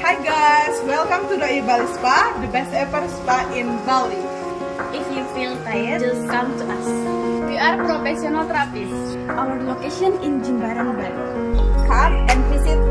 Hi guys, welcome to the Bali Spa, the best ever spa in Bali. If you feel tired, just come to us. We are professional therapists. Our location in Jimbaran, Bali. Come and visit